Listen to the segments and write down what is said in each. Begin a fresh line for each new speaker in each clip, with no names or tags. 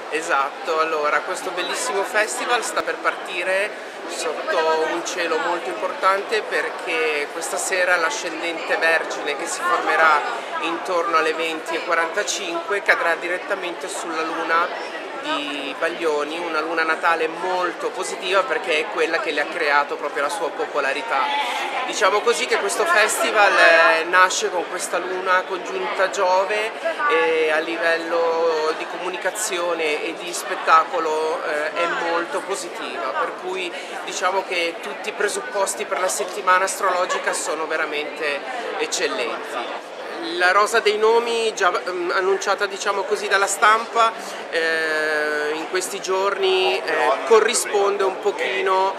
Esatto, allora questo bellissimo festival sta per partire sotto un cielo molto importante perché questa sera l'ascendente Vergine che si formerà intorno alle 20:45 cadrà direttamente sulla luna di Baglioni, una luna natale molto positiva perché è quella che le ha creato proprio la sua popolarità. Diciamo così che questo festival nasce con questa luna congiunta Giove e a livello di comunicazione e di spettacolo è molto positiva, per cui diciamo che tutti i presupposti per la settimana astrologica sono veramente eccellenti. La rosa dei nomi, già annunciata diciamo così dalla stampa, in questi giorni corrisponde un pochino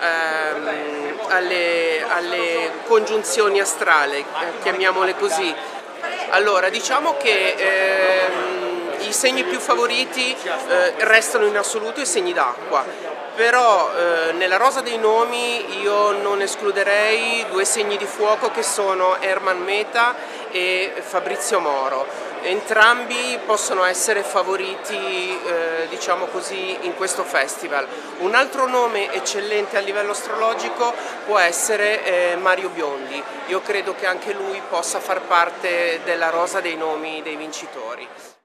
alle congiunzioni astrali, chiamiamole così. Allora, diciamo che i segni più favoriti restano in assoluto i segni d'acqua, però nella rosa dei nomi io non escluderei due segni di fuoco che sono Herman Meta e Fabrizio Moro. Entrambi possono essere favoriti, diciamo così, in questo festival. Un altro nome eccellente a livello astrologico può essere Mario Biondi. Io credo che anche lui possa far parte della rosa dei nomi dei vincitori.